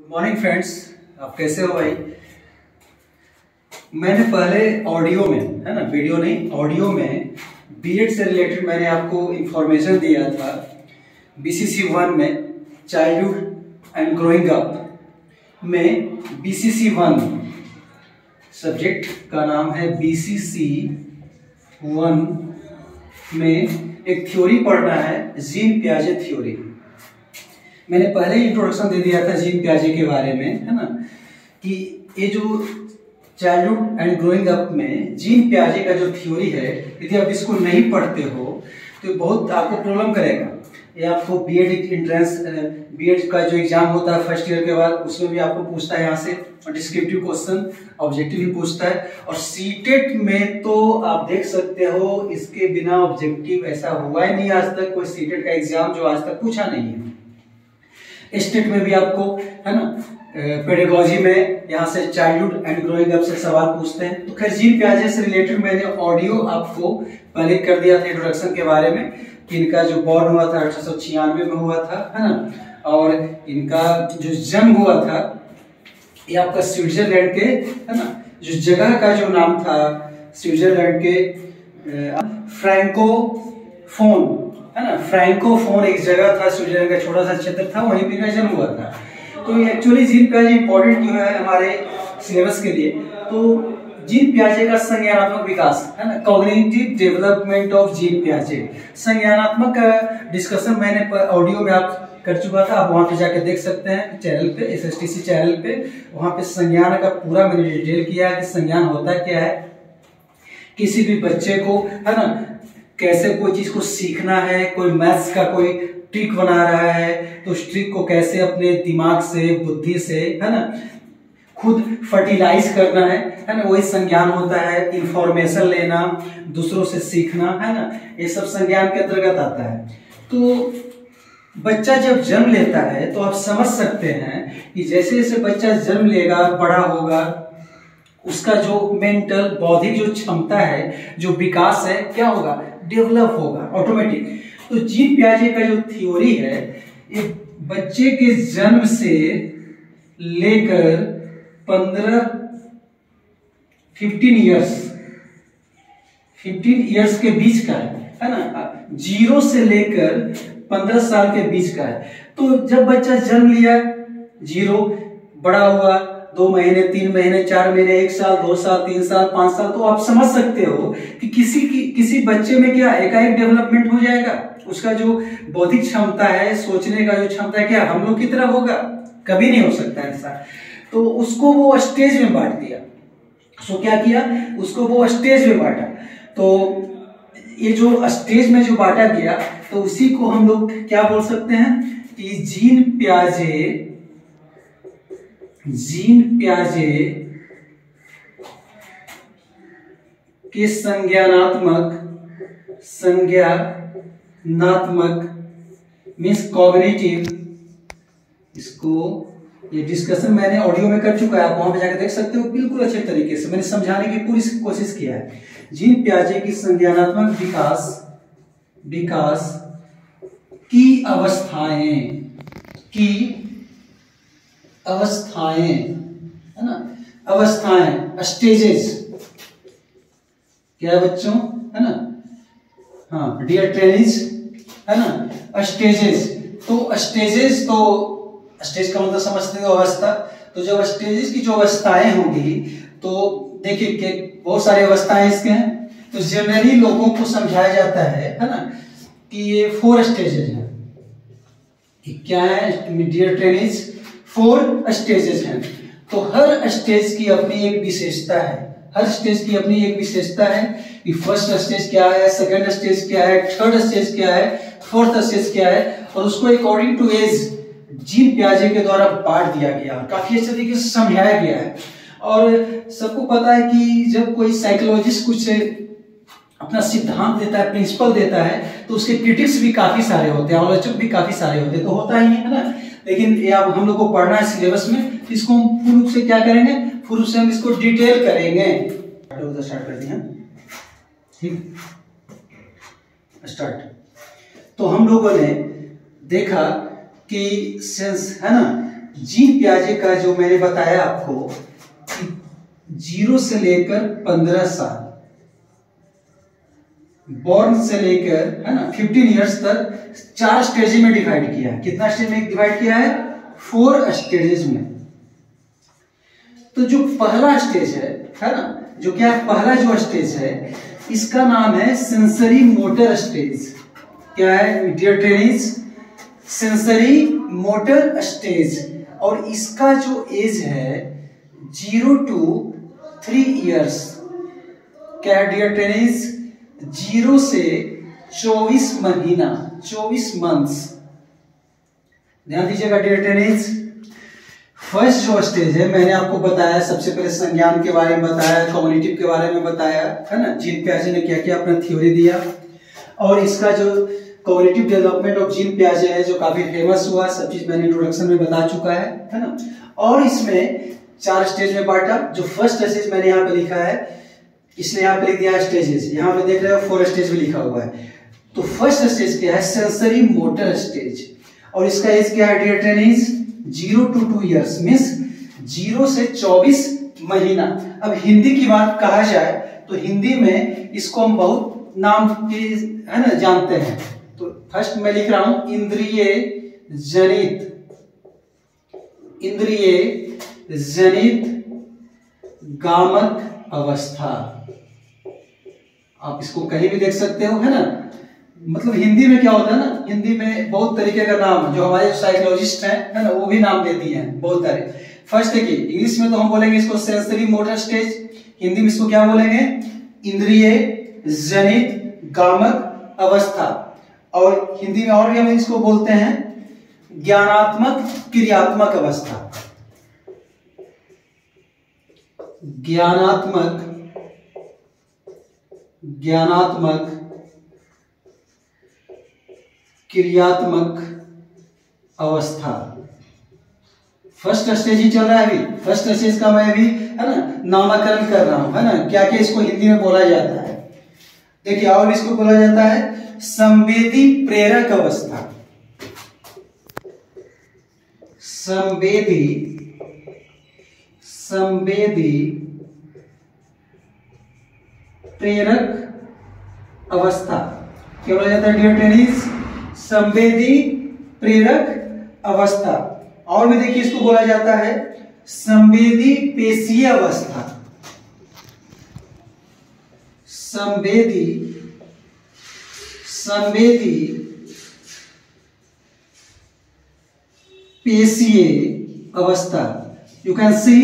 Good morning friends, आप कैसे हो भाई। मैंने पहले ऑडियो में, है ना, वीडियो नहीं, ऑडियो में बीएड से रिलेटेड मैंने आपको इंफॉर्मेशन दिया था। बीसीसी 1 में चाइल्डहुड एंड ग्रोइंग अप में बीसीसी 1 सब्जेक्ट का नाम है बीसीसी 1 में एक थ्योरी पढ़ना है, जीन पियाजे थ्योरी। मैंने पहले ही इंट्रोडक्शन दे दिया था जीन पियाजे के बारे में, है ना, कि ये जो चाइल्डहुड एंड ग्रोइंग अप में जीन पियाजे का जो थ्योरी है, यदि आप इसको नहीं पढ़ते हो तो बहुत आपको प्रॉब्लम करेगा। ये आपको बीएड एंट्रेंस, बीएड का जो एग्जाम होता है फर्स्ट ईयर के बाद, उसमें भी आपको पूछता है यहाँ से डिस्क्रिप्टिव क्वेश्चन, ऑब्जेक्टिव भी पूछता है। और सीटेट में तो आप देख सकते हो, इसके बिना ऑब्जेक्टिव ऐसा हुआ ही नहीं आज तक, कोई सीटेट का एग्जाम जो आज तक पूछा नहीं है। स्टेट में भी आपको, है ना, पेडागोजी में यहाँ से चाइल्डहुड एंड ग्रोइंग अप से सवाल पूछते हैं। तो खैर जीन पियाजे से रिलेटेड मैंने ऑडियो आपको पहले कर दिया था इंट्रोडक्शन के बारे में, कि इनका जो बॉर्न हुआ था 1896 में हुआ था, है ना, और इनका जो जन्म हुआ था ये आपका स्विट्जरलैंड के, है ना, जो जगह का जो नाम था स्विट्जरलैंड के फ्रैंकोफोन, है ना, फ्रैंकोफोन एक जगह था, स्विट्जरलैंड का छोटा सा क्षेत्र था, वहीं पे जन्म हुआ था। तो एक्चुअली जीन पियाजे इंपॉर्टेंट क्यों है हमारे सिलेबस के लिए, तो जीन पियाजे का संज्ञानात्मक विकास, है ना, कॉग्निटिव डेवलपमेंट ऑफ जीन पियाजे। संज्ञानात्मक डिस्कशन मैंने ऑडियो में आप कर चुका था, आप वहां पे जाके देख सकते हैं चैनल पे, एसएसटीसी चैनल पे। वहां पे संज्ञान का पूरा मैंने डिटेल किया है कि संज्ञान होता क्या है, किसी भी बच्चे को, है ना, कैसे कोई चीज को सीखना है, कोई मैथ्स का कोई ट्रिक बना रहा है तो उस ट्रिक को कैसे अपने दिमाग से, बुद्धि से, है ना, खुद फर्टिलाइज करना है ना, वही संज्ञान होता है। इंफॉर्मेशन लेना, दूसरों से सीखना, है ना, ये सब संज्ञान के अंतर्गत आता है। तो बच्चा जब जन्म लेता है तो आप समझ सकते हैं कि जैसे जैसे बच्चा जन्म लेगा, बड़ा होगा, उसका जो मेंटल, बौद्धिक जो क्षमता है, जो विकास है, क्या होगा, डेवलप होगा ऑटोमेटिक। तो जीन पियाजे का जो थ्योरी है, ये बच्चे के जन्म से लेकर 15 इयर्स के बीच का है ना, 0 से लेकर 15 साल के बीच का है। तो जब बच्चा जन्म लिया, 0, बड़ा हुआ 2 महीने, 3 महीने, 4 महीने, 1 साल, 2 साल, 3 साल, 5 साल, तो आप समझ सकते हो कि किसी बच्चे में क्या एकाएक डेवलपमेंट हो जाएगा। उसका जो बौद्धिक क्षमता है, सोचने का जो क्षमता है, क्या हम लोग की तरह होगा? कभी नहीं हो सकता ऐसा। तो उसको वो स्टेज में बांट दिया। सो क्या किया, उसको वो स्टेज में बांटा। तो ये जो स्टेज में जो बांटा गया, तो उसी को हम लोग क्या बोल सकते हैं कि जीन पियाजे के संज्ञानात्मक मीन्स कॉग्निटिव, इसको ये डिस्कशन मैंने ऑडियो में कर चुका है, आप वहां पे जाकर देख सकते हो। बिल्कुल अच्छे तरीके से मैंने समझाने की पूरी कोशिश किया है। जीन पियाजे की संज्ञानात्मक विकास की अवस्थाएं, है ना, अवस्थाएं, स्टेजेस, क्या है बच्चों, है ना, हाँ डियर ट्रेनिज, है ना, स्टेजेस। तो स्टेज का मतलब समझते हो अवस्था। तो जब स्टेजेस की जो अवस्थाएं होंगी, तो देखिए कि बहुत सारी अवस्थाएं इसके हैं। तो जनरली लोगों को समझाया जाता है ना, कि ये 4 स्टेजेस हैं। क्या है डियर ट्रेनिज? 4 स्टेजेस हैं। तो हर स्टेज की अपनी एक विशेषता है, कि फर्स्ट स्टेज क्या है, सेकंड स्टेज क्या है, थर्ड स्टेज क्या है, फोर्थ स्टेज क्या है, और उसको अकॉर्डिंग टू एज जीन पियाजे के द्वारा बांट दिया गया, काफी अच्छे तरीके से समझाया गया है। और सबको पता है कि जब कोई साइकोलॉजिस्ट कुछ अपना सिद्धांत देता है, प्रिंसिपल देता है, तो उसके क्रिटिक्स भी काफी सारे होते हैं, आलोचक भी काफी सारे होते हैं, तो होता ही है ना। लेकिन ये अब हम लोग को पढ़ना है सिलेबस में, इसको हम पूर्ण रूप से क्या करेंगे, पूर्ण रूप से हम इसको डिटेल करेंगे। स्टार्ट कर दिया, ठीक, स्टार्ट। तो हम लोगों ने देखा कि सेंस, है ना, जीन पियाजे का जो मैंने बताया आपको कि 0 से लेकर 15 साल, बॉर्न से लेकर है ना 15 इयर्स तक 4 स्टेज में डिवाइड किया है। कितना स्टेज में डिवाइड किया है? 4 स्टेजेस में। तो जो पहला स्टेज है ना, जो क्या पहला जो स्टेज है, इसका नाम है सेंसरी मोटर स्टेज। क्या है dear trainees? Sensory motor stage. और इसका जो एज है 0 to 3 इयर्स। क्या है डियर ट्रेनिज? 0 से 24 महीना, 24 मंथ्स। ध्यान दीजिएगा डियर ट्रेनिज। फर्स्ट जो स्टेज है मैंने आपको बताया, सबसे पहले संज्ञान के बारे में बताया, कॉग्निटिव के बारे में बताया, है ना। जीन पियाजे ने क्या क्या अपना थ्योरी दिया, और इसका जो कॉग्निटिव डेवलपमेंट ऑफ जीन पियाजे है जो काफी फेमस हुआ, सब चीज मैंने इंट्रोडक्शन में बता चुका है ना। और इसमें 4 स्टेज में बांटा। जो फर्स्ट स्टेज मैंने यहाँ पे लिखा है, इसने यहाँ पे लिख दिया स्टेजेस, यहाँ पे देख रहे हो 4 स्टेज में लिखा हुआ है। तो फर्स्ट स्टेज क्या है? Sensory motor stage. और इसका एज क्या है dear trainees? 0 to 2 years, means 0 से 24 महीना। अब हिंदी की बात कहा जाए तो हिंदी में इसको हम बहुत नाम के है ना जानते हैं। तो फर्स्ट मैं लिख रहा हूं इंद्रिय जनित, इंद्रिय जनित गामक अवस्था। आप इसको कहीं भी देख सकते हो, है ना। मतलब हिंदी में क्या होता है ना, हिंदी में बहुत तरीके का नाम जो हमारे साइकोलॉजिस्ट हैं, है ना, वो भी नाम देती हैं बहुत सारे। फर्स्ट देखिए, इंग्लिश में तो हम बोलेंगे इसको सेंसरी मोटर स्टेज, हिंदी में इसको क्या बोलेंगे? इंद्रिय जनित गामक अवस्था। और हिंदी में और भी हम इसको बोलते हैं ज्ञानात्मक क्रियात्मक अवस्था। ज्ञानात्मक क्रियात्मक अवस्था। फर्स्ट स्टेज ही चल रहा है अभी। फर्स्ट स्टेज का मैं अभी है ना नामकरण कर रहा हूं, है ना, क्या क्या इसको हिंदी में बोला जाता है। देखिए, और इसको बोला जाता है संवेदी प्रेरक अवस्था। संवेदी प्रेरक अवस्था क्या बोला जाता है डियर ट्रेनिज? संवेदी प्रेरक अवस्था। और भी देखिए, इसको बोला जाता है संवेदी पेशीय अवस्था। संवेदी पेशीय अवस्था। You can see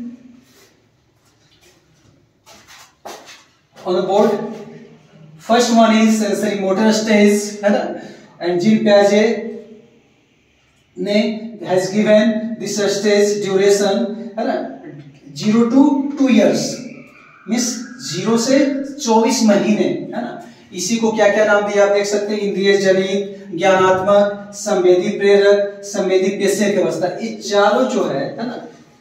on the board. First one is sensory motor stage, है ना, and Jean Piaget ने has given this stage duration, है ना, 0 to 2 years, मीन्स 0 से 24 महीने, है ना। इसी को क्या क्या नाम दिया आप देख सकते हैं, इंद्रिय जनित, ज्ञानात्मक, संवेदी प्रेरक, संवेदी पेशीय अवस्था। ये चारों जो है ना,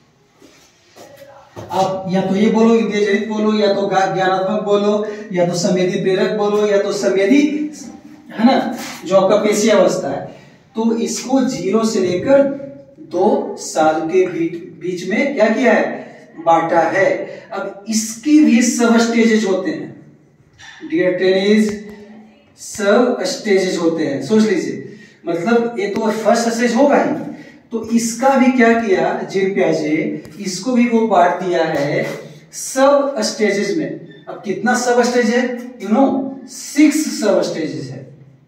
आप या तो ये बोलो इंद्रिय जनित बोलो, या तो ज्ञानात्मक बोलो, या तो संवेदी प्रेरक बोलो, या तो संवेदी, है ना, जो आपका पेशीय अवस्था है। तो इसको 0 से लेकर 2 साल के बीच में क्या किया है? बांटा है। अब इसकी भी सब स्टेजेज होते हैं डियर ट्रेनिज, सब स्टेजेज होते हैं। सोच लीजिए, मतलब ये तो फर्स्ट स्टेज होगा ही, तो इसका भी क्या किया जीन पियाजे, इसको भी वो बांट दिया है सब स्टेजेस में। अब कितना सब स्टेज है? यू नो 6 सब स्टेजेस है।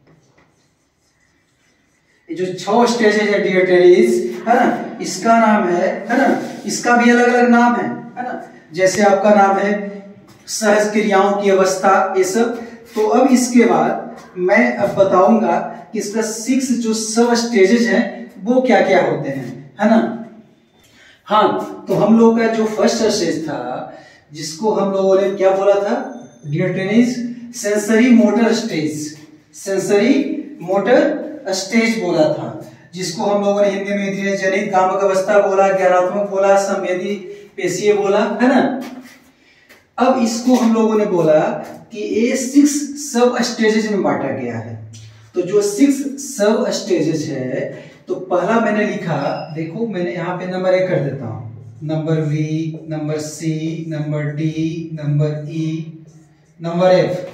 ये जो 6 स्टेजेस है डियर ट्रेनिज, है ना, इसका नाम है ना, इसका भी अलग अलग नाम है ना। जैसे आपका नाम है सहज क्रियाओं की अवस्था, ये सब। तो अब इसके बाद मैं अब बताऊंगा कि इसका 6 जो सब स्टेजेस हैं वो क्या क्या होते हैं, है ना। हाँ, तो हम लोग का जो फर्स्ट स्टेज था, जिसको हम लोगों ने क्या बोला था dear trainees? Sensory motor stage. Sensory motor stage बोला था, जिसको हम लोगों ने हिंदी में इंद्रिय जनित गामक अवस्था बोला, ज्ञानात्मक बोला, संवेदी पेशीय बोला, है ना। अब इसको हम लोगों ने बोला कि ये 6 सब स्टेजेस में बांटा गया है। तो जो 6 सब स्टेजेस है, तो पहला मैंने लिखा, देखो मैंने यहाँ पे नंबर ए कर देता हूं, number V, number C, number D, number E, number F.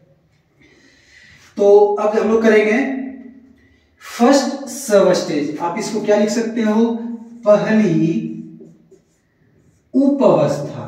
तो अब हम लोग करेंगे फर्स्ट सब स्टेज। आप इसको क्या लिख सकते हो, पहली उप अवस्था,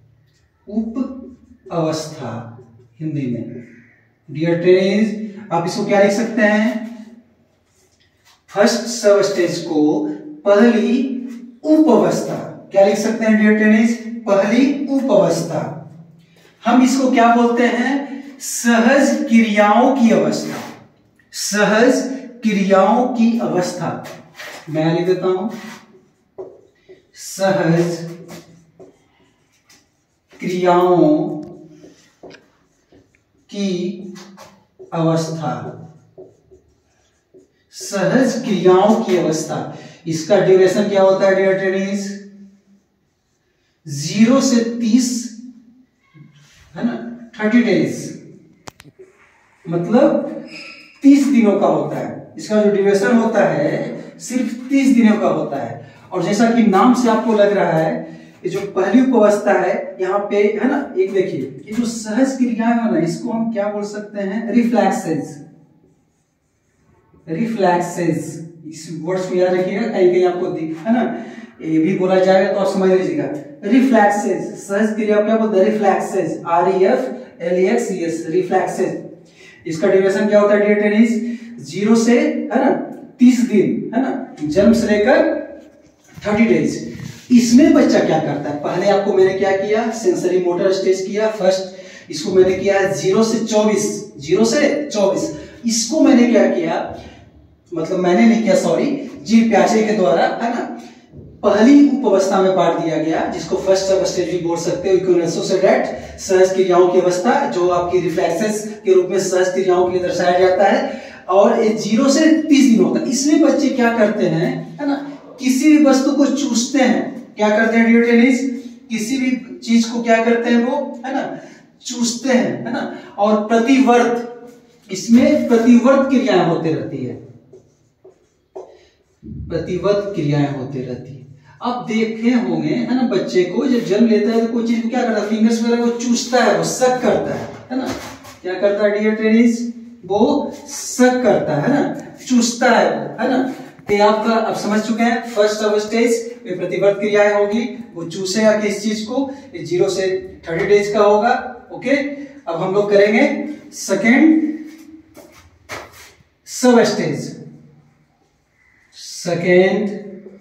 उप अवस्था हिंदी में। डियर ट्रेनीज, आप इसको क्या लिख सकते हैं, फर्स्ट सब स्टेज को पहली उप अवस्था, क्या लिख सकते हैं डियर ट्रेनीज, पहली उप अवस्था। हम इसको क्या बोलते हैं, सहज क्रियाओं की अवस्था, सहज क्रियाओं की अवस्था। मैं लिख देता हूं, सहज क्रियाओं की अवस्था, सहज क्रियाओं की अवस्था। इसका ड्यूरेशन क्या होता है डियर ट्रेनीज, 0 से 30 है ना, 30 डेज, मतलब 30 दिनों का होता है। इसका जो ड्यूरेशन होता है सिर्फ 30 दिनों का होता है। और जैसा कि नाम से आपको लग रहा है, ये जो पहली उपावस्था है यहाँ पे है ना, एक देखिए ये जो सहज क्रियाएं है ना, इसको हम क्या बोल सकते हैं, रिफ्लैक्सेस। रिफ्लैक्सेस, इस वर्ड्स को याद रखिएगा, कहीं कहीं आपको है ना ये भी बोला जाएगा तो आप समझ लीजिएगा। रिफ्लैक्सेस, सहज क्रिया क्या बोलते हैं, रिफ्लैक्सेस, REFLEXES, रिफ्लैक्सेस। इसका ड्यूरेशन क्या होता है डियर ट्रेनीज, 0 से है ना 30 दिन है ना, जन्म से लेकर 30 डेज। इसमें बच्चा क्या करता है, पहले आपको मैंने क्या किया, सेंसरी मोटर स्टेज किया फर्स्ट, इसको मैंने किया 0 से 24, 0 से 24। इसको मैंने क्या किया, मतलब मैंने नहीं किया सॉरी, जी प्याजे के द्वारा है ना पहली उप अवस्था में बांट दिया गया, जिसको फर्स्ट सब स्टेज भी बोल सकते हो, इक्विवेलेंस से डेट सहज क्रियाओं की अवस्था, जो आपकी रिफ्लेक्सेस के रूप में सहज क्रियाओं के लिए दर्शाया जाता है। और ये 0 से 30 दिन होता है। इसमें बच्चे क्या करते हैं है ना, किसी भी वस्तु को चूसते हैं, क्या करते हैं डियर ट्रेनीज, किसी भी चीज को क्या करते हैं वो है ना, चूसते हैं है ना। और प्रतिवर्त, इसमें प्रतिवर्त क्रियाएं होती रहती है, प्रतिवर्त क्रियाएं होती रहती है। आप देखे होंगे है ना, बच्चे को जब जन्म लेता है तो कोई चीज को क्या करता है, फिंगर्स वगैरह को चूसता है, वो सक करता है ना, क्या करता है डियर ट्रेनीज, वो सक करता है ना, चूसता है ना। ये आपका अब समझ चुके हैं, फर्स्ट सब स्टेज में प्रतिवर्त क्रियाएं होगी, वो चूसेगा किस चीज को, 0 से 30 डेज का होगा। ओके, अब हम लोग करेंगे second sub stage, second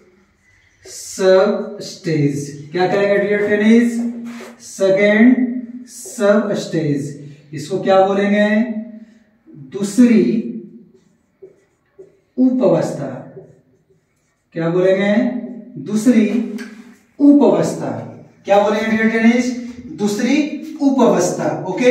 sub stage क्या करेंगे dear trainees, second sub stage. इसको क्या बोलेंगे, दूसरी उप अवस्था, क्या बोलेंगे, दूसरी उप अवस्था, क्या बोलेंगे डियर ट्रेनीज, दूसरी उप अवस्था। ओके,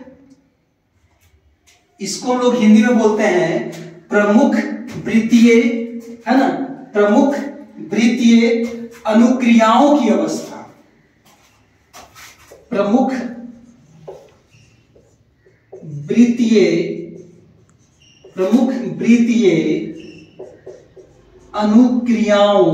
इसको हम लोग हिंदी में बोलते हैं प्रमुख वृत्तीय है ना, प्रमुख वृत्तीय अनुक्रियाओं की अवस्था, प्रमुख वृत्तीय, प्रमुख वृत्तीय अनुक्रियाओं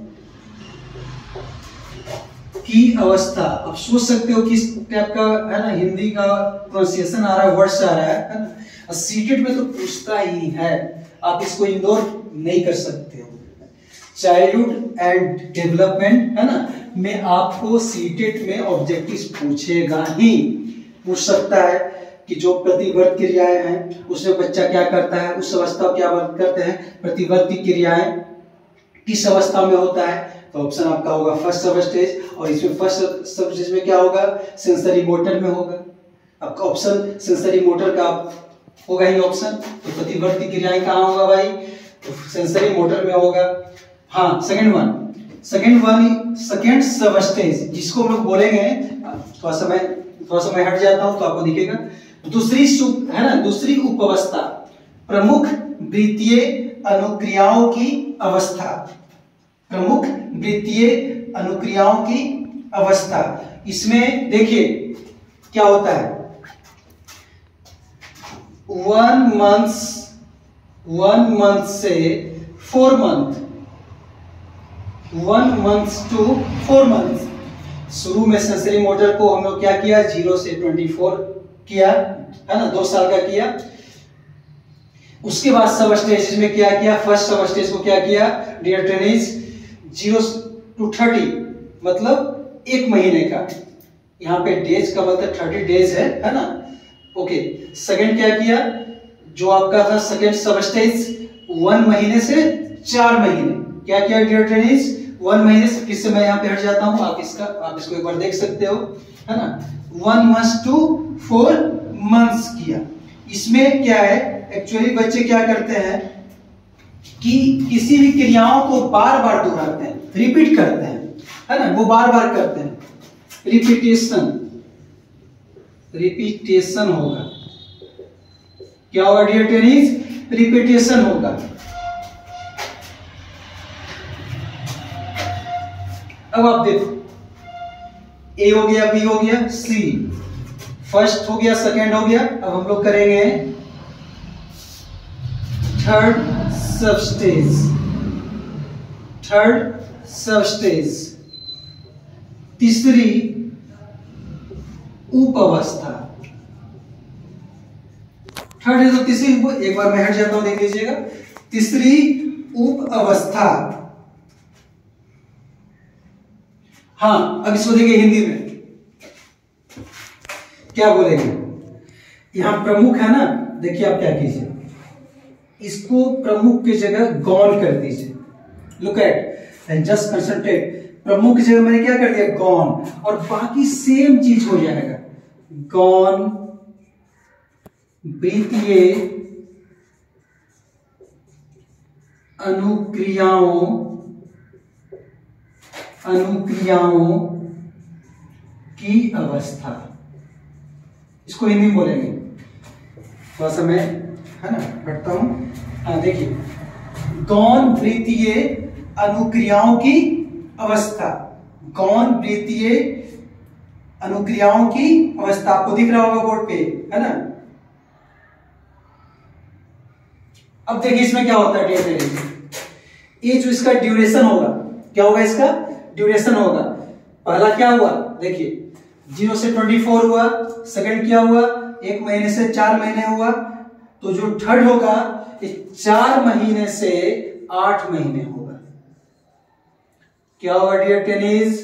की अवस्था। आप सोच सकते हो किस टाइप का है ना, हिंदी का प्रोनाउंसिएशन आ रहा है, वर्ड्स आ रहा है ना। सीटेट में तो पूछता ही है, आप इसको इग्नोर नहीं कर सकते हो। चाइल्डहुड एंड डेवलपमेंट है ना में आपको सीटेट में ऑब्जेक्टिव्स पूछेगा ही, पूछ सकता है कि जो प्रतिवर्त क्रियाएं हैं उसमें बच्चा क्या करता है, उस अवस्था क्या करते हैं, प्रतिवर्ती क्रियाएं किस अवस्था में होता है। तो ऑप्शन आपका होगा फर्स्ट सब स्टेज, और इसमें फर्स्ट सब स्टेज में क्या होगा, सेंसरी मोटर में होगा। आपका ऑप्शन सेंसरी मोटर का होगा ही ऑप्शन। तो प्रतिवर्ती क्रियाएं कहाँ होगा भाई, तो सेंसरी मोटर में होगा। हाँ, second one, second sub stage, जिसको हम लोग बोलेंगे, थोड़ा सा मैं हट जाता हूं तो आपको दिखेगा, दूसरी है ना, दूसरी उप अवस्था, प्रमुख वृत्तीय अनुक्रियाओं की अवस्था, प्रमुख वृत्तीय अनुक्रियाओं की अवस्था। इसमें देखिए क्या होता है, 1 मंथ से 4 मंथ, 1 मंथ टू 4 मंथ। शुरू में सेंसरी मोटर को हम लोग क्या किया, 0 से 24 किया, है ना, 2 साल का किया। उसके बाद सब स्टेज में क्या किया, फर्स्ट सब स्टेज को क्या किया डियर ट्रेनिज, 0 to 30 मतलब 1 महीने का, यहाँ पे डेज का मतलब 30 डेज है ना। ओके, सेकंड क्या किया, जो आपका था सेकंड सब स्टेज 1 महीने से 4 महीने, क्या किया डियर ट्रेनिज, 1 महीने से, फिर से मैं यहाँ पे हट जाता हूँ, आप इसको एक बार देख सकते हो, है ना, 1 मंथ टू 4 मंथ्स किया। इसमें क्या है, एक्चुअली बच्चे क्या करते हैं कि किसी भी क्रियाओं को बार बार दोहराते हैं, रिपीट करते हैं, है ना, वो बार बार करते हैं, रिपीटेशन होगा, क्या होगा डियर ट्रेनिज, रिपीटेशन होगा। अब आप देखो, ए हो गया, बी हो गया, सी, फर्स्ट हो गया, सेकेंड हो गया, अब हम लोग करेंगे थर्ड सब स्टेज, तीसरी उप अवस्था, थर्ड है तो तीसरी, एक बार मैं हट जाता हूं, देख लीजिएगा, तीसरी उप अवस्था। हाँ, अब इसको देखिए हिंदी में क्या बोलेंगे, यहां प्रमुख है ना, देखिए आप क्या कीजिए, इसको प्रमुख की जगह गौण कर दीजिए, look at and just concentrate, प्रमुख की जगह मैंने क्या कर दिया गौण, और बाकी सेम चीज हो जाएगा, गौण वृत्तीय अनुक्रियाओं की अवस्था, इसको हिंदी में बोलेंगे, थोड़ा सा मैं, है ना, हटता हूं। हाँ देखिए, गौण वृत्तीय अनुक्रियाओं की अवस्था, गौण वृत्तीय अनुक्रियाओं की अवस्था, आपको दिख रहा होगा बोर्ड पे, है ना। अब देखिए इसमें क्या होता है, ये जो इसका ड्यूरेशन होगा, क्या होगा, इसका ड्यूरेशन होगा, पहला क्या हुआ, देखिए 0 से 24 हुआ, सेकंड क्या हुआ, 1 महीने से 4 महीने हुआ, तो जो थर्ड होगा 4 महीने से 8 महीने होगा, क्या होगा dear trainees,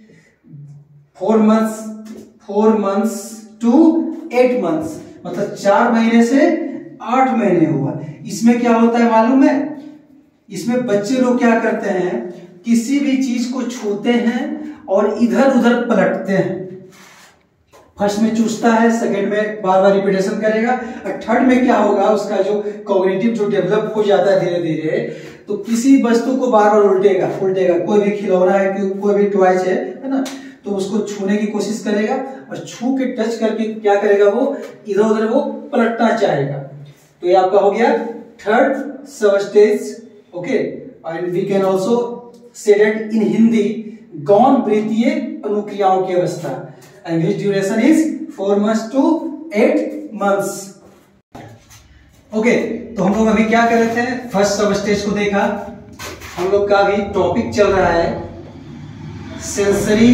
4 months to 8 months, मतलब 4 महीने से 8 महीने हुआ। इसमें क्या होता है मालूम है, इसमें बच्चे लोग क्या करते हैं, किसी भी चीज को छूते हैं और इधर उधर पलटते हैं, फर्स्ट में चूसता है, सेकंड में बार बार रिपीटेशन करेगा, और थर्ड में क्या होगा, उसका जो कॉग्निटिव जो डेवलप हो जाता है धीरे धीरे, तो किसी वस्तु को बार बार उल्टेगा, कोई भी खिलौना है, कोई भी टॉयज है ना, तो उसको छूने की कोशिश करेगा, और छू के टच करके क्या करेगा, वो इधर उधर वो पलटना चाहेगा। तो ये आपका हो गया third sub stage, okay, and we can also say that in Hindi, गौण वृत्तीय अनुक्रियाओं की अवस्था, and which duration is 4 months to 8 months. Okay, तो हम लोग अभी क्या कर रहे थे, फर्स्ट सब स्टेज को देखा, हम लोग का अभी टॉपिक चल रहा है sensory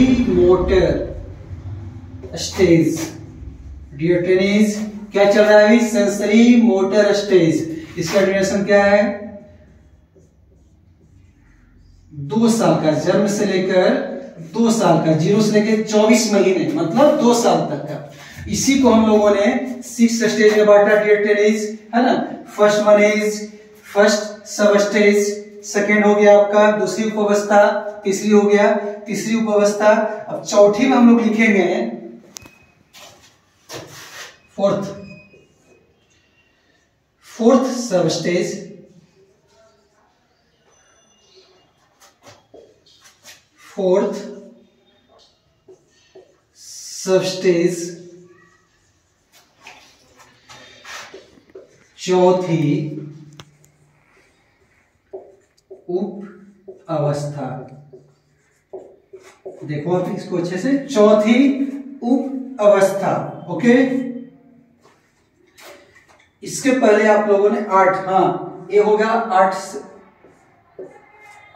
motor stage, dear trainees, क्या चल रहा है अभी, सेंसरी मोटर स्टेज, इसका ड्यूरेशन क्या है, 2 साल का, जन्म से लेकर 2 साल का, 0 से लेकर 24 महीने, मतलब 2 साल तक का। इसी को हम लोगों ने 6 स्टेज में बांटा डियर ट्रेनिज, है ना। First one is first sub stage, second हो गया आपका दूसरी उपावस्था, तीसरी हो गया तीसरी उपावस्था। अब चौथी में हम लोग लिखेंगे फोर्थ सब स्टेज, फोर्थ सब स्टेज, चौथी उप अवस्था। देखो आप इसको अच्छे से, चौथी उप अवस्था, ओके। इसके पहले आप लोगों ने 8, हाँ ये होगा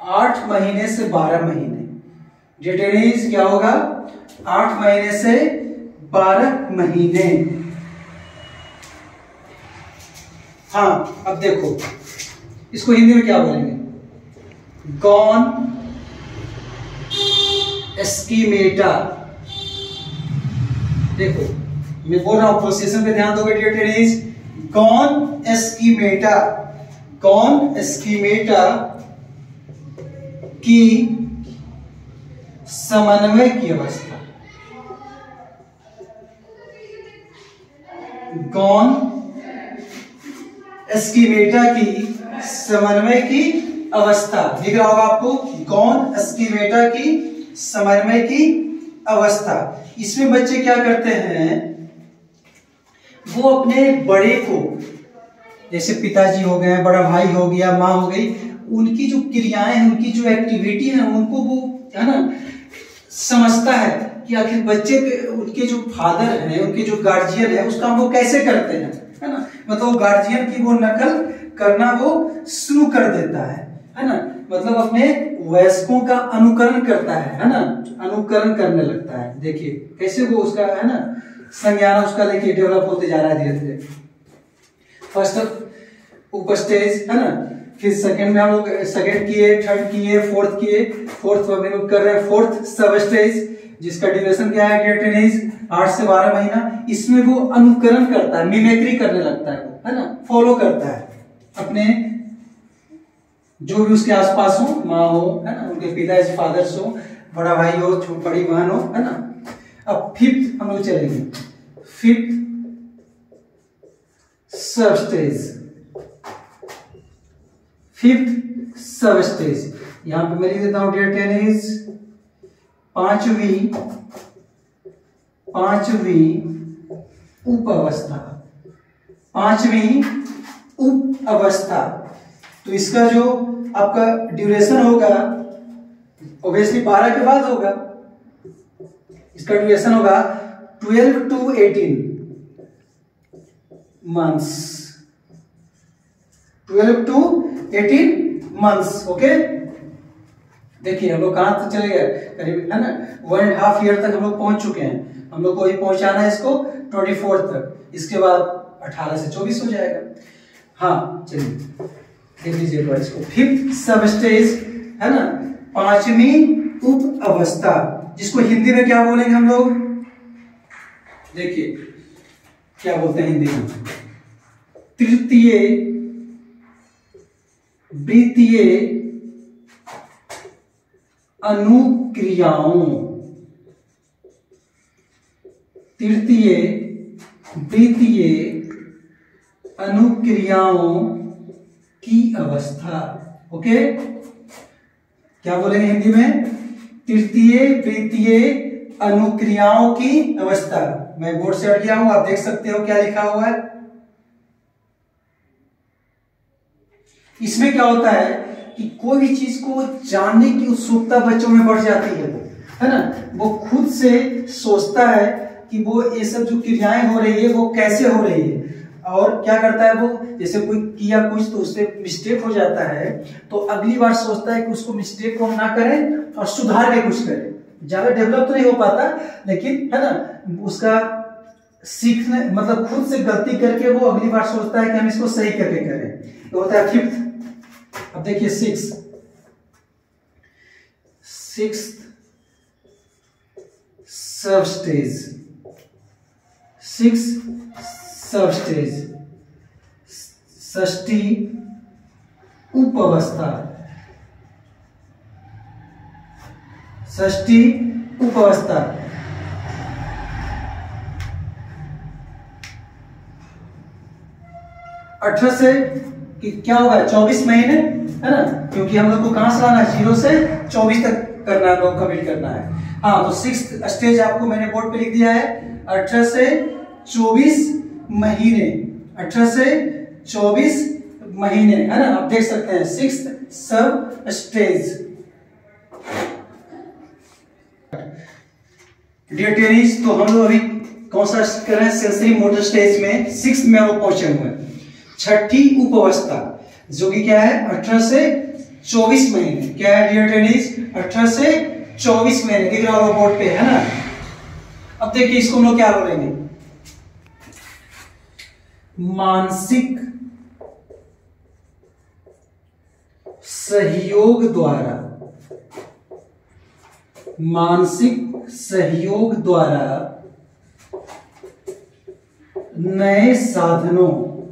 8 महीने से 12 महीने। डिटेनीज क्या होगा? 8 महीने से 12 महीने। हाँ, अब देखो इसको हिंदी में क्या बोलेंगे? गॉन एस्कीमेटा। देखो मैं बोल रहा हूं, प्रोसेशन पे ध्यान दोगे डिटेनीज। गॉन एस्कीमेटा, गॉन एस्कीमेटा की समन्वय की अवस्था। गॉन एस्कीमेटा की समन्वय की अवस्था दिख रहा होगा आपको। गॉन एस्कीमेटा की समन्वय की अवस्था। इसमें बच्चे क्या करते हैं, वो अपने बड़े को, जैसे पिताजी हो गए, बड़ा भाई हो गया, माँ हो गई, उनकी जो क्रियाएं हैं, उनकी जो एक्टिविटी है, उनको वो है ना समझता है कि आखिर बच्चे के, उनके जो फादर हैं, उनके जो गार्जियन है, उस काम वो कैसे करते हैं, है ना। मतलब गार्जियन की वो नकल करना वो शुरू कर देता है ना। मतलब अपने वयस्कों का अनुकरण करता है ना, अनुकरण करने लगता है। देखिए कैसे वो उसका है ना संज्ञान उसका देखिए डेवलप होते जा रहा है धीरे धीरे। फर्स्ट ऊपर स्टेज है ना, फिर सेकंड में हम लोग सेकंड किए, थर्ड किए, फोर्थ किए, फोर्थ में लोग कर रहे हैं फोर्थ सब स्टेज, जिसका ड्यूरेशन क्या है डिटेनीज 8 से 12 महीना। इसमें वो अनुकरण करता है, मिमिक्री करने लगता है वो, है ना, फॉलो करता है अपने जो भी उसके आसपास हो, माँ हो, है ना, उनके पिता फादर्स हो, बड़ा भाई हो, बड़ी बहन हो, है ना। अब फिफ्थ हम लोग चलेंगे, फिफ्थ सब स्टेज, फिफ्थ सब स्टेज। यहां पे मैं लिख देता हूं डिटेनीज पांचवी उप अवस्था, पांचवी उप अवस्था। तो इसका जो आपका ड्यूरेशन होगा ऑब्वियसली 12 के बाद होगा। इसका ड्यूरेशन होगा 12 to 18 months, 12 to 18 months. Okay, देखिए हम लोग कहां तक चले गए, करीब है ना 1.5 ईयर तक हम लोग पहुंच चुके हैं। हम लोग को ही पहुंचाना है इसको 24 तक, इसके बाद 18 से 24 हो जाएगा। हाँ चलिए देख लीजिएगा इसको, फिफ्थ सब स्टेज है ना, पांचवी उप अवस्था, जिसको हिंदी में क्या बोलेंगे हम लोग? देखिए क्या बोलते हैं हिंदी में, तृतीय वृत्तीय अनुक्रियाओं, तृतीय वृत्तीय अनुक्रियाओं की अवस्था। ओके, क्या बोलेंगे हिंदी में? तृतीय वृत्तीय अनुक्रियाओं की अवस्था। मैं बोर्ड से हट गया हूं, आप देख सकते हो क्या लिखा हुआ है। इसमें क्या होता है कि कोई भी चीज को जानने की उत्सुकता बच्चों में बढ़ जाती है ना। वो खुद से सोचता है कि वो ये सब जो क्रियाएं हो रही है वो कैसे हो रही है, और क्या करता है वो, जैसे कोई किया कुछ तो उससे मिस्टेक हो जाता है तो अगली बार सोचता है कि उसको मिस्टेक को हम ना करें और सुधार के कुछ करें। ज्यादा डेवलप तो नहीं हो पाता, लेकिन है ना उसका सीखने मतलब खुद से गलती करके वो अगली बार सोचता है कि हम इसको सही करके करें। तो होता है फिफ्थ। अब देखिए सिक्स्थ सब स्टेज, सब स्टेज, षष्ठी उप अवस्था, षष्ठी उप अवस्था। 18 से कि क्या होगा 24 महीने, है ना, क्योंकि हम लोग को कहां से लाना है 0 से 24 तक करना है, लोग कंप्लीट करना है। हाँ, तो सिक्स्थ स्टेज आपको मैंने बोर्ड पे लिख दिया है 18 से 24 महीने, 18 से 24 महीने, है ना, आप देख सकते हैं सिक्स्थ सब स्टेज। डियर टेनिस, तो हम लोग अभी कौन सा कर रहे हैं? सेंसरी मोटर स्टेज में सिक्स्थ में हम लोग पहुंचे हुए हैं। छठी उप अवस्था जो कि क्या है 18 से 24 महीने। क्या है डियर टेनिस? 18 से 24 महीने, दिख रहा होगा बोर्ड पे, है ना। अब देखिए इसको हम लोग क्या बोलेंगे, मानसिक सहयोग द्वारा, मानसिक सहयोग द्वारा नए साधनों,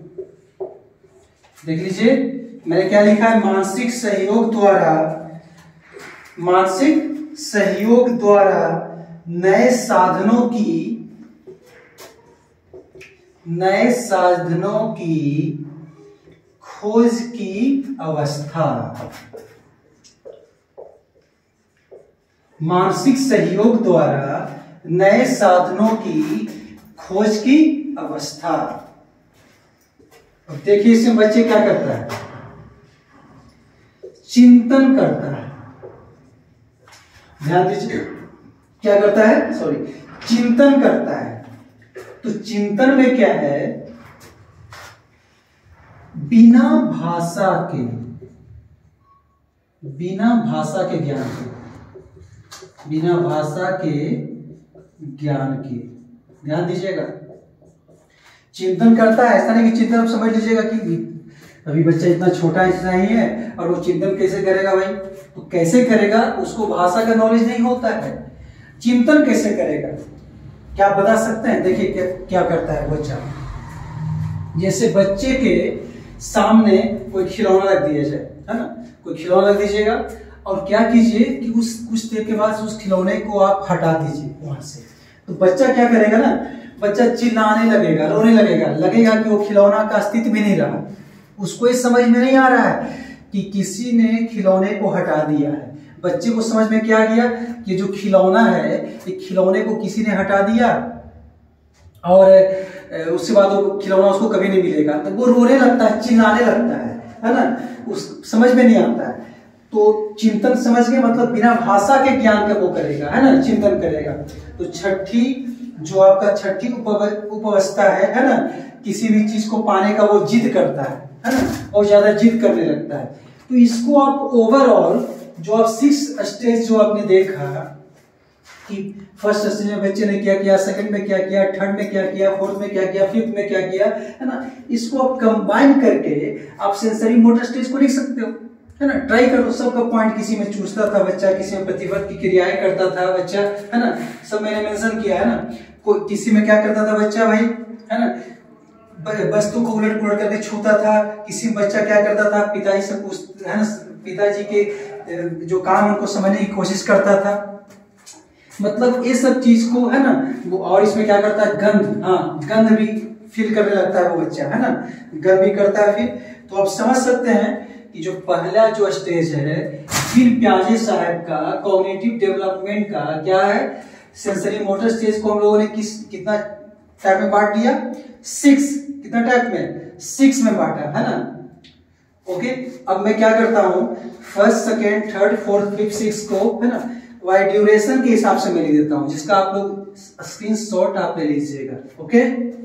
देख लीजिए मैंने क्या लिखा है, मानसिक सहयोग द्वारा, मानसिक सहयोग द्वारा नए साधनों की खोज की अवस्था। मानसिक सहयोग द्वारा नए साधनों की खोज की अवस्था। अब देखिए इसमें बच्चे क्या करता है, चिंतन करता है, ध्यान दीजिए, क्या करता है, सॉरी, चिंतन करता है। तो चिंतन में क्या है, बिना भाषा के ज्ञान के, बिना भाषा के ज्ञान के, ध्यान दीजिएगा, चिंतन करता है। ऐसा नहीं कि चिंतन आप समझ लीजिएगा कि अभी बच्चा इतना छोटा ऐसा ही है और वो चिंतन कैसे करेगा भाई, तो कैसे करेगा, उसको भाषा का नॉलेज नहीं होता है, चिंतन कैसे करेगा, क्या आप बता सकते हैं? देखिए क्या करता है बच्चा, जैसे बच्चे के सामने कोई खिलौना रख दिया जाए, है ना, कोई खिलौना रख दीजिएगा और क्या कीजिए कि उस कुछ देर के बाद उस खिलौने को आप हटा दीजिए वहां से, तो बच्चा क्या करेगा ना, बच्चा चिल्लाने लगेगा, रोने लगेगा कि वो खिलौना का अस्तित्व भी नहीं रहा, उसको ये समझ में नहीं आ रहा है कि किसी ने खिलौने को हटा दिया है। बच्चे को समझ में क्या गया कि जो खिलौना है ये खिलौने को किसी ने हटा दिया और उसके बाद वो खिलौना उसको कभी नहीं मिलेगा, तो वो रोने लगता है, चिल्लाने लगता है ना, उस समझ में नहीं आता है। तो चिंतन समझ के मतलब बिना भाषा के ज्ञान का वो करेगा, है ना, चिंतन करेगा। तो छठी जो आपका छठी उपावस्था है ना, किसी भी चीज को पाने का वो जिद करता है ना, और ज्यादा जिद करने लगता है। तो इसको आप ओवरऑल जो आप 6 स्टेज जो आपने देखा कि फर्स्ट स्टेज में बच्चे ने क्या किया, सेकंड में क्या किया, थर्ड में क्या किया, फोर्थ में क्या किया, फिफ्थ में क्या किया, है ना, इसको आप कंबाइन करके आप सेंसरी मोटर स्टेज को लिख सकते हो, है ना। ट्राई करो, सबका पॉइंट, किसी में चूसता था बच्चा, किसी में प्रतिवर्त की क्रियाएं करता था बच्चा, है ना, सब मैंने मेंशन किया, है ना। कोई किसी में क्या करता था बच्चा भाई, है ना, वस्तु को उलट पुलट करके छूता था, किसी बच्चा क्या करता था, पिताजी से पूछ, है ना, पिताजी के जो काम उनको समझने की कोशिश करता था, मतलब ये सब चीज को, है ना वो। और इसमें क्या करता है, गंध, हाँ, गंध भी फील करने लगता है वो बच्चा, है ना, गंध भी करता है फिर। तो आप समझ सकते हैं कि जो पहला जो स्टेज है जीन पियाजे साहब का कॉग्निटिव डेवलपमेंट का क्या है, सेंसरी मोटर स्टेज को हम लोगों ने कितना टाइप में बांट दिया, 6, कितना टाइप में, 6 में बांटा, है ना। ओके, अब मैं क्या करता हूं, first, second, third, fourth, fifth, six को, है ना, वाई ड्यूरेशन के हिसाब से मैं लिख देता हूं, जिसका आप लोग स्क्रीनशॉट आप ले लीजिएगा। ओके,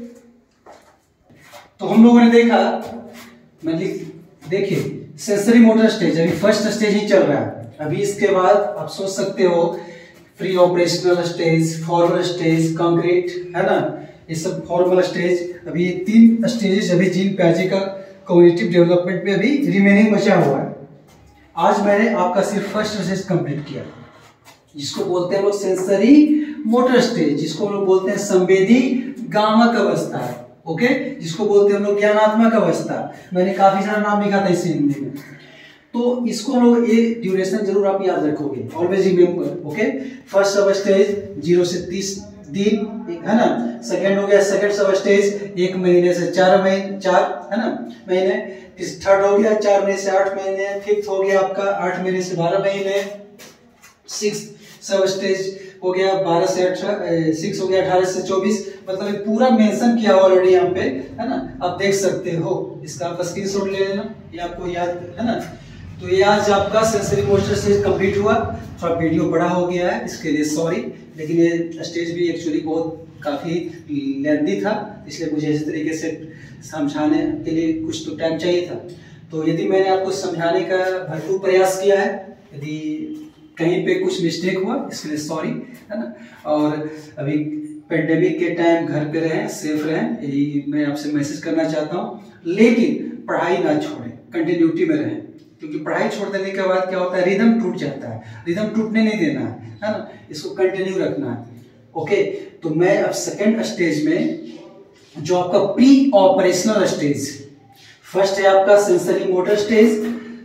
तो हम लोगों ने देखा, मैं देखिए सेंसरी मोटर स्टेज अभी फर्स्ट स्टेज ही चल रहा है। अभी इसके बाद आप सोच सकते हो pre operational stage, formal stage, concrete, है ना, ये सब फॉर्मल स्टेज। अभी ये 3 स्टेजेस अभी जीन पियाजे का कॉग्निटिव डेवलपमेंट में अभी रिमेनिंग बचा हुआ है। आज मैंने आपका सिर्फ फर्स्ट स्टेज कंप्लीट किया, जिसको बोलते हैं लोग सेंसरी मोटर स्टेज, जिसको लोग बोलते हैं संवेदी गामक अवस्था, ओके, जिसको बोलते हैं हम लोग ज्ञानात्मक अवस्था। मैंने काफी सारा नाम लिखा था इस हिंदी में, तो इसको हम लोग ये ड्यूरेशन जरूर आप याद रखोगे, always remember. Okay, first sub stage 0 से 30 दिन, है ना। सेकंड हो गया सेकंड सब स्टेज 1 महीने से 4 महीने, 4, है ना, महीने। थर्ड हो गया 4 महीने से 8 महीने। फिफ्थ हो गया आपका 8 महीने से 12 महीने। सिक्स सब स्टेज हो गया 12 से 18, 6 हो गया 18 से 24। मतलब ये पूरा मेंशन किया ऑलरेडी यहाँ पे, है ना, आप देख सकते हो। इसका आप स्क्रीनशॉट ले लेना, ये आपको याद है ना। तो ये आज आपका सेंसरी मोटर स्टेज कंप्लीट हुआ। थोड़ा वीडियो बड़ा हो गया है, इसके लिए सॉरी, लेकिन ये स्टेज भी एक्चुअली बहुत काफी लेंथी था, इसलिए मुझे इस तरीके से समझाने के लिए कुछ तो टाइम चाहिए था। तो यदि मैंने आपको समझाने का भरपूर प्रयास किया है, यदि कहीं पे कुछ मिस्टेक हुआ इसके लिए सॉरी, है ना। और अभी पेंडेमिक के टाइम घर पे रहें, सेफ रहें, यही मैं आपसे मैसेज करना चाहता हूँ। लेकिन पढ़ाई ना छोड़ें, कंटिन्यूटी में रहें, क्योंकि पढ़ाई छोड़ देने के बाद क्या होता है, रिदम टूट जाता है। रिदम टूटने नहीं देना है ना, इसको कंटिन्यू रखना है। ओके, तो मैं अब सेकेंड स्टेज में, जो आपका प्री ऑपरेशनल स्टेज, फर्स्ट है आपका सेंसरी मोटर स्टेज,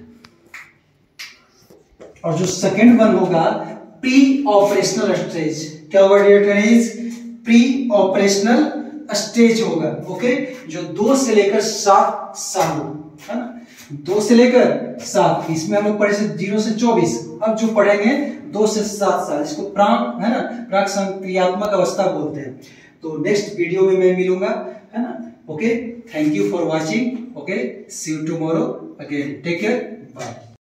और जो सेकेंड वन होगा प्री ऑपरेशनल स्टेज। क्या होगा dear trainees, pre operational stage होगा। ओके, जो 2 से लेकर 7 साल, है ना, 2 से लेकर 7, इसमें हम लोग पढ़े 0 से 24, अब जो पढ़ेंगे 2 से 7 साल, इसको प्राक, है ना, प्राक संक्रियात्मक अवस्था बोलते हैं। तो नेक्स्ट वीडियो में मैं मिलूंगा, है ना। Okay, thank you for watching. Okay, see you tomorrow again, take care, bye.